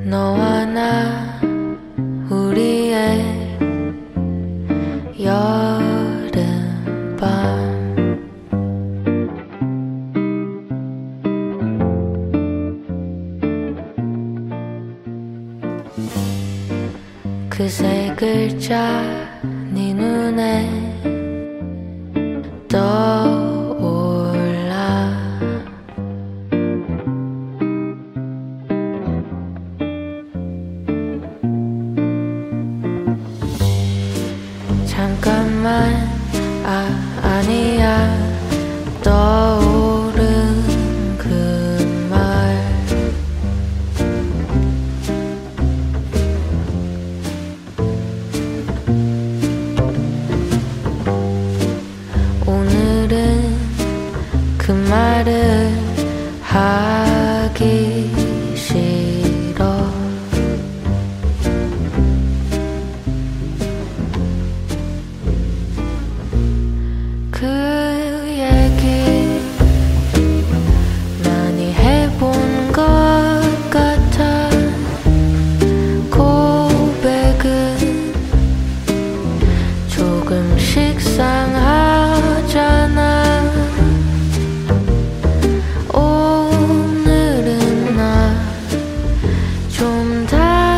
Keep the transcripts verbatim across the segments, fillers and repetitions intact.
너와 나 우리의 여름밤 그 세 글자 네 눈에 떠올라 잠깐만 아 아니야 떠오른 그 말 오늘은 그 말을 하기 싫어 그 얘기 많이 해본 것 같아 고백은 조금씩 상하잖아 오늘은 나 좀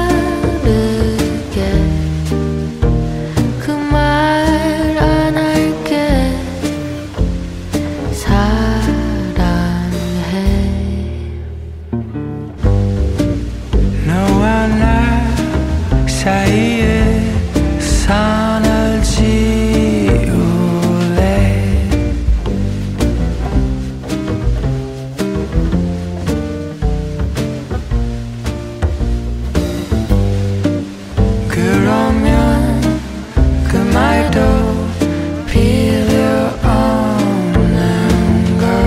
다르게 그 말 안 할게 사랑해 너와 나 사이에 선을 지울래 그러면 그 말도 필요 없는 걸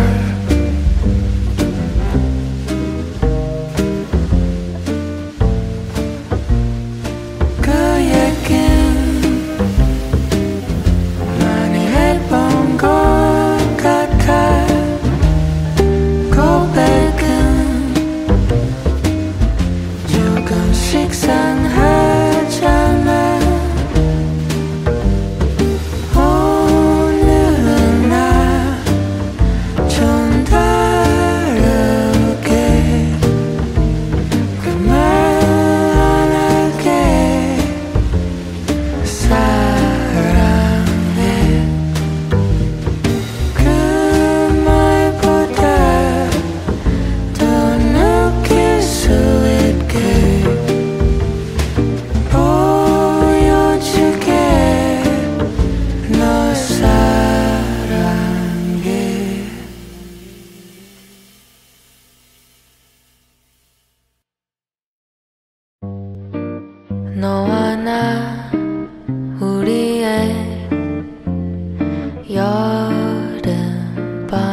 그 얘긴 많이 해본 것 같아 고백은 조금씩 상하잖아 오늘은 나 좀 다르게 그 말 안 할게 사랑해 그 말보다 더 느낄 수 있게 보여줄게 너 사랑해 너와 나 우리의 여름밤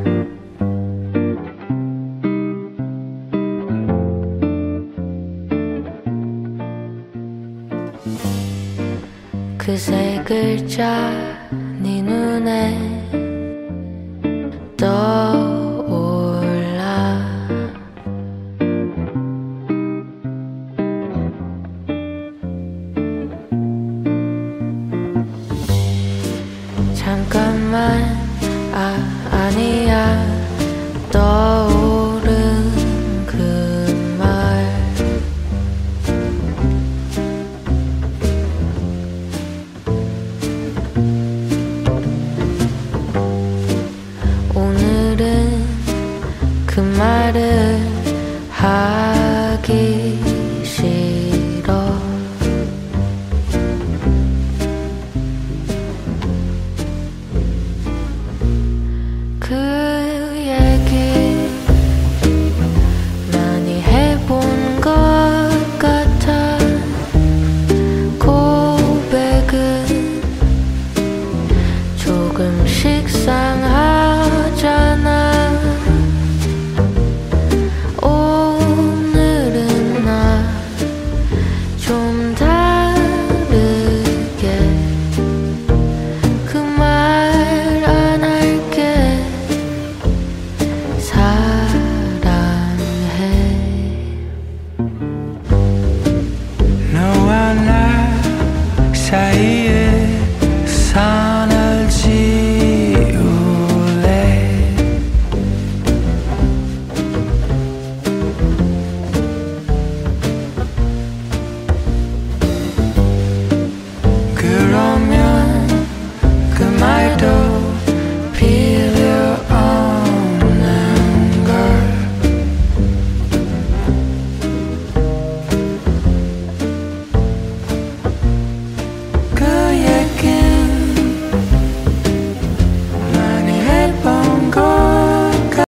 그 세 글자 네 눈에 떠